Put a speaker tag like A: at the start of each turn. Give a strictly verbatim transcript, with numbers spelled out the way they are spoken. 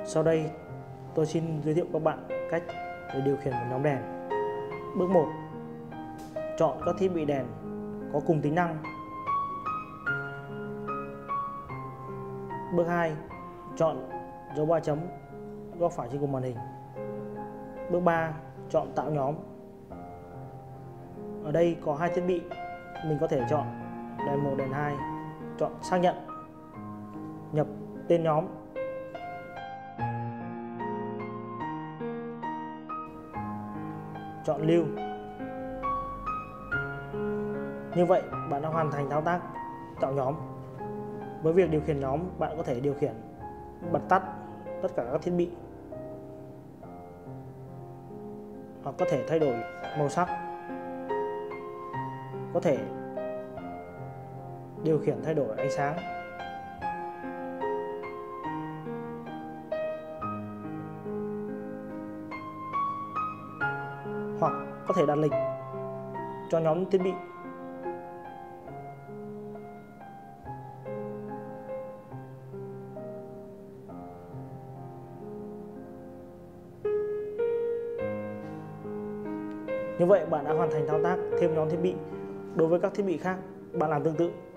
A: Sau đây tôi xin giới thiệu các bạn cách để điều khiển một nhóm đèn. Bước một. Chọn các thiết bị đèn có cùng tính năng. Bước hai. Chọn dấu ba chấm góc phải trên cùng màn hình. Bước ba. Chọn tạo nhóm. Ở đây có hai thiết bị, mình có thể chọn đèn một, đèn hai. Chọn xác nhận, nhập tên nhóm. Chọn lưu. Như vậy bạn đã hoàn thành thao tác tạo nhóm. Với việc điều khiển nhóm, bạn có thể điều khiển bật tắt tất cả các thiết bị, hoặc có thể thay đổi màu sắc, có thể điều khiển thay đổi ánh sáng, hoặc có thể đặt lịch cho nhóm thiết bị. Như vậy bạn đã hoàn thành thao tác thêm nhóm thiết bị. Đối với các thiết bị khác, bạn làm tương tự.